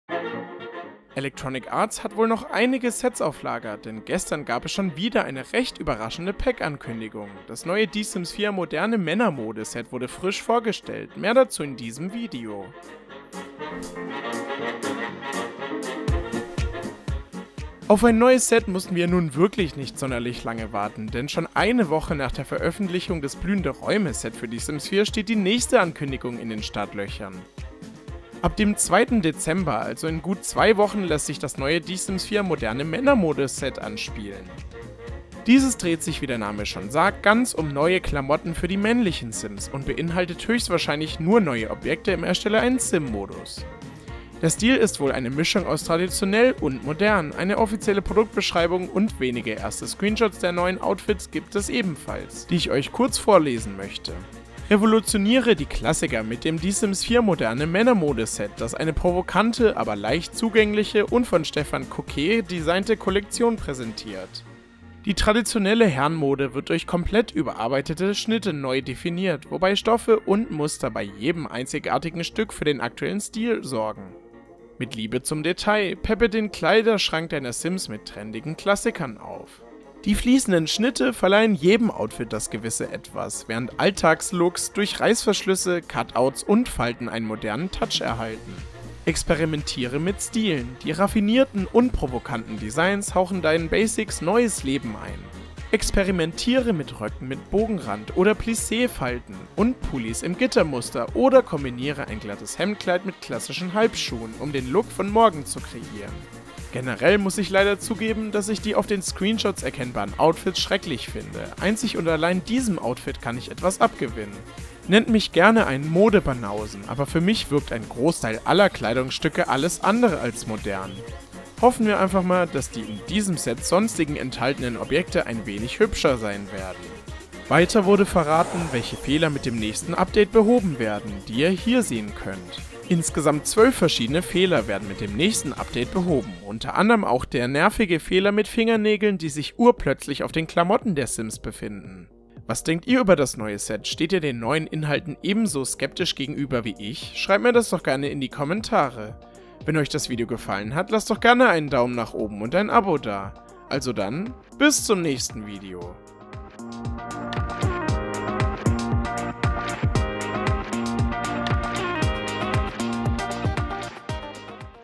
Electronic Arts hat wohl noch einige Sets auf Lager, denn gestern gab es schon wieder eine recht überraschende Pack-Ankündigung. Das neue Die Sims 4 moderne Männermode-Set wurde frisch vorgestellt, mehr dazu in diesem Video. Auf ein neues Set mussten wir nun wirklich nicht sonderlich lange warten, denn schon eine Woche nach der Veröffentlichung des Blühende Räume-Set für Die Sims 4 steht die nächste Ankündigung in den Startlöchern. Ab dem 2. Dezember, also in gut 2 Wochen, lässt sich das neue Die Sims 4 moderne Männermode-Set anspielen. Dieses dreht sich, wie der Name schon sagt, ganz um neue Klamotten für die männlichen Sims und beinhaltet höchstwahrscheinlich nur neue Objekte im Erstelle 1 Sim-Modus. Der Stil ist wohl eine Mischung aus traditionell und modern, eine offizielle Produktbeschreibung und wenige erste Screenshots der neuen Outfits gibt es ebenfalls, die ich euch kurz vorlesen möchte. Revolutioniere die Klassiker mit dem Die Sims 4 moderne Männermode-Set, das eine provokante, aber leicht zugängliche und von Stefan Coquet designte Kollektion präsentiert. Die traditionelle Herrenmode wird durch komplett überarbeitete Schnitte neu definiert, wobei Stoffe und Muster bei jedem einzigartigen Stück für den aktuellen Stil sorgen. Mit Liebe zum Detail peppe den Kleiderschrank deiner Sims mit trendigen Klassikern auf. Die fließenden Schnitte verleihen jedem Outfit das gewisse Etwas, während Alltagslooks durch Reißverschlüsse, Cutouts und Falten einen modernen Touch erhalten. Experimentiere mit Stilen. Die raffinierten und provokanten Designs hauchen deinen Basics neues Leben ein. Experimentiere mit Röcken mit Bogenrand oder Plissé-Falten und Pullis im Gittermuster oder kombiniere ein glattes Hemdkleid mit klassischen Halbschuhen, um den Look von morgen zu kreieren. Generell muss ich leider zugeben, dass ich die auf den Screenshots erkennbaren Outfits schrecklich finde. Einzig und allein diesem Outfit kann ich etwas abgewinnen. Nennt mich gerne einen Modebanausen, aber für mich wirkt ein Großteil aller Kleidungsstücke alles andere als modern. Hoffen wir einfach mal, dass die in diesem Set sonstigen enthaltenen Objekte ein wenig hübscher sein werden. Weiter wurde verraten, welche Fehler mit dem nächsten Update behoben werden, die ihr hier sehen könnt. Insgesamt 12 verschiedene Fehler werden mit dem nächsten Update behoben, unter anderem auch der nervige Fehler mit Fingernägeln, die sich urplötzlich auf den Klamotten der Sims befinden. Was denkt ihr über das neue Set? Steht ihr den neuen Inhalten ebenso skeptisch gegenüber wie ich? Schreibt mir das doch gerne in die Kommentare. Wenn euch das Video gefallen hat, lasst doch gerne einen Daumen nach oben und ein Abo da. Also dann, bis zum nächsten Video.